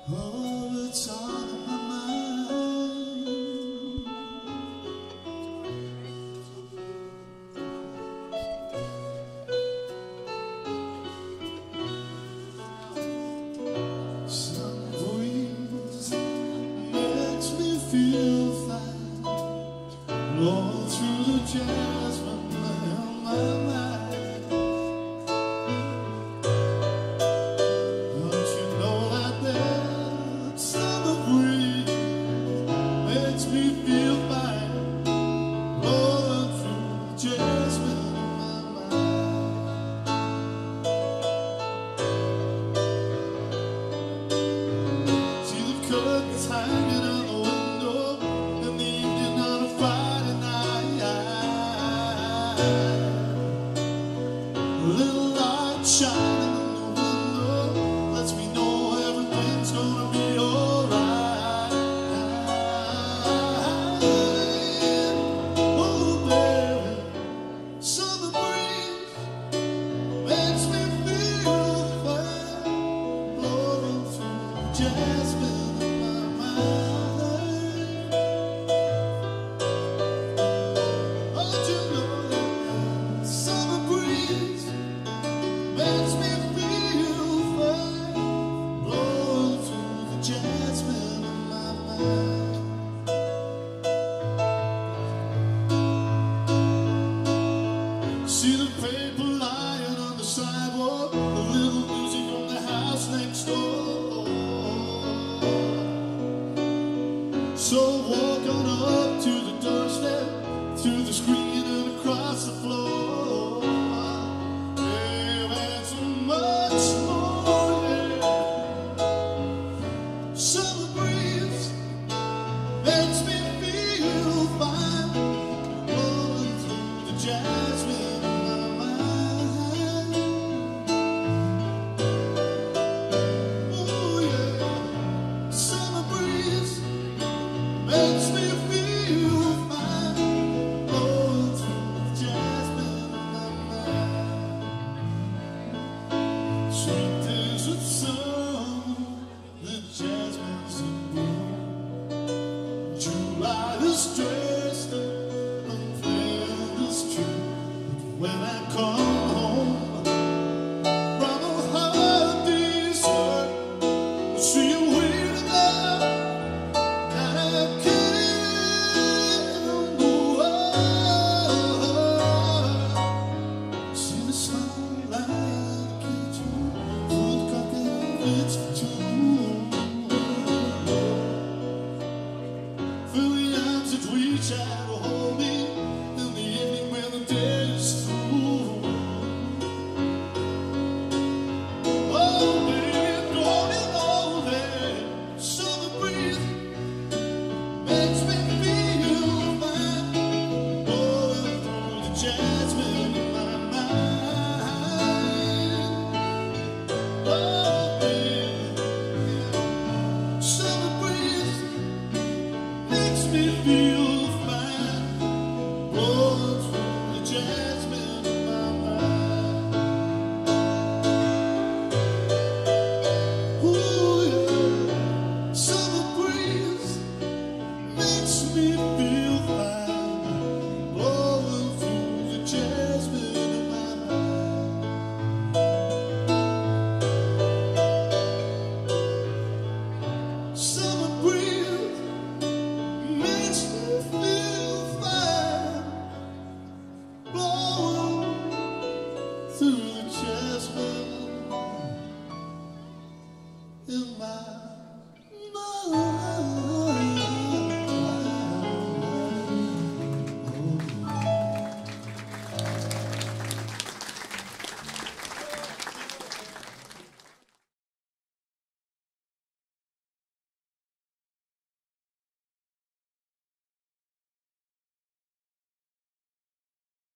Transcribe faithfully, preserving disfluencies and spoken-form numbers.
Oh, it's all in my mind. Some breeze makes me feel fine, blowing through the jasmine in my mind. Makes me feel fine, blowing through jasmine in my mind. See the curtains hanging on the window in the evening on a Friday night. A little light shining in the window lets me know everything's gonna be alright. Jasmine in my mind. Oh, you know that summer breeze makes me feel fine, blowing through the jasmine in my mind. See the paper lying on the sidewalk, a little music from the house next door. So walk on up to the doorstep, through the screen and across the floor. Yeah, and so much more, yeah. Summer breeze makes me feel fine, blowing through the jasmine in my mind. Oh yeah, summer breeze makes me feel fine, blowing through the jasmine in my mind. Sweet desert sun, the jasmine's in bloom. July is dressed up and filled is true. But when I come home from a holiday work, I see you waiting there. Feel the arms that reach out to hold me in the evening when the day is through. Oh, baby, don't you know that summer breeze makes me feel fine, blowing through the jasmine in my mind. Oh, baby, summer breeze makes me feel fine, blowing through the jasmine in my mind. Ooh, yeah. Summer breeze makes me feel fine, blowing through the jasmine in my mind. Summer breeze makes me feel fine, blowing through the jasmine in my